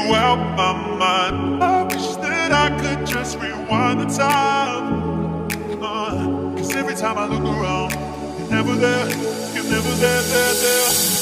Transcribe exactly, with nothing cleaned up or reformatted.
out my mind. I wish that I could just rewind the time, uh, cause every time I look around, you're never there, you're never there, there, there.